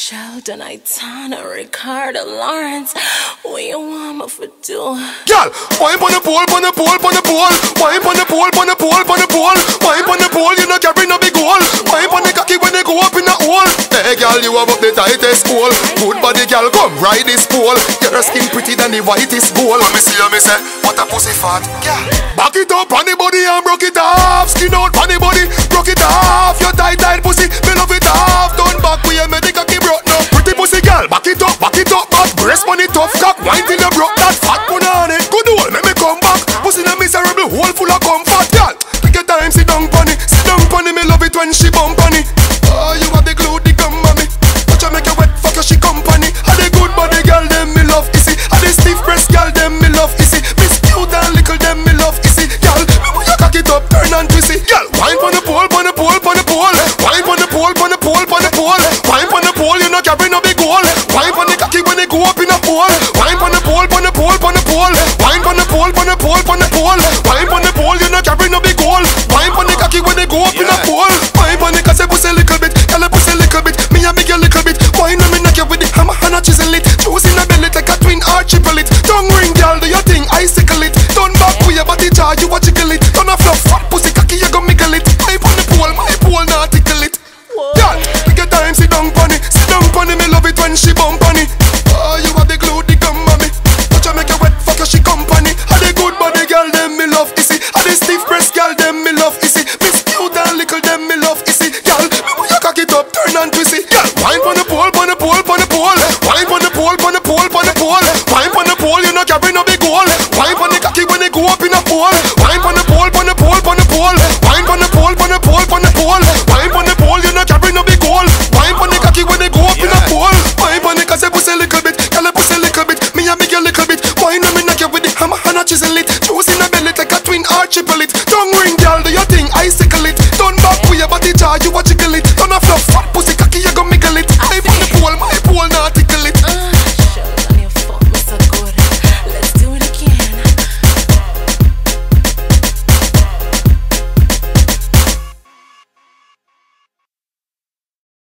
Sheldon, Aitana, Ricardo, Lawrence, what you want me for do? Girl, wine on the pole, on the pole, on the pole. Wine on the pole, on the pole, on the pole. Wine on the pole, you no carry no big hole. Wine on the cocky when they go up in the hole. Hey girl, you have up the tightest pole. Good body girl, come ride this pole. Your skin pretty than the whitest gold. Let me see you, me say, what a pussy fat. Girl, back it up on the body and broke it off. Skin out on the body, broke it off. Your tight pussy, me love it off. Don't back with your medic cocky broke no. Pretty pussy girl, back it up, but breast money tough cock. Wine till you broke that fat put on it. Good hole, make me come back. Pussy in a miserable hole full of comfort. Girl, take your time, sit down pon it. Sit down pon it, me love it when she bump on it. Oh, you have the glue, the gum on me. Watch her make you wet, fuck your she company. Had the good body girl, them me love easy. Had the stiff breast girl, them me love easy. Miss cute and little, them me love easy. Girl, me when you cock it up, turn and twist it. Girl, wine pon the pole, pon the pole, pon the pole. Wine pon the pole, pon the pole, pon the pole. Wine pon the pole, you no carry no big hole. Wine pon the cocky when they go up in a pole. Wine pon the pole, pon the pole, pon the pole. Wine pon the pole, pon the pole, pon the pole. Wine pon the pole, you no carry no big hole. Wine pon the cocky when they go up in a pole. Wine pon the cause I pussy a little bit, girl I pussy a little bit. Me a make you a little bit. Wine on me knock you with the hammer and a chisel it. Choose in a belly like a twin or triple it. Tongue ring girl, do your thing, icicle it. Turn back with your body jar, you a jiggle it. Turn a fluff, fat pussy cocky, you go miggle it. Wine pon the pole, my pole not tickle it. Girl, take your time, sit down pon it. Sit down pon it, me love it when she bump on it. Oh, you have the glue, the gum on me. Watch her make you wet, fuck your she company. Had the good body girl, them me love easy. Had the stiff breast girl, them me love easy. Miss cute and little, them me love easy. Girl, me when you cock it up, turn and twist it. Girl, wine pon the pole, pon the pole, pon the pole. Wine pon the pole, pon the pole, pon the pole. Wine pon the pole, you no carry no big hole. Wine pon the cocky when they go up in a pole. Wine pon the pole, pon the pole, pon the pole. Wine pon the pole, pon the pole, pon the pole. Wine pon the pole, you no carry no big hole. Wine pon the cocky when they go up in a pole. Wine pon the cause I pussy a little bit, girl I pussy a little bit. Me a make you a little bit. Wine on me knock you with the hammer and a chisel it. Choose in a belly like a twin or triple it. Tongue ring girl, do your thing, icicle it. Turn back with your body jar, you a jiggle it.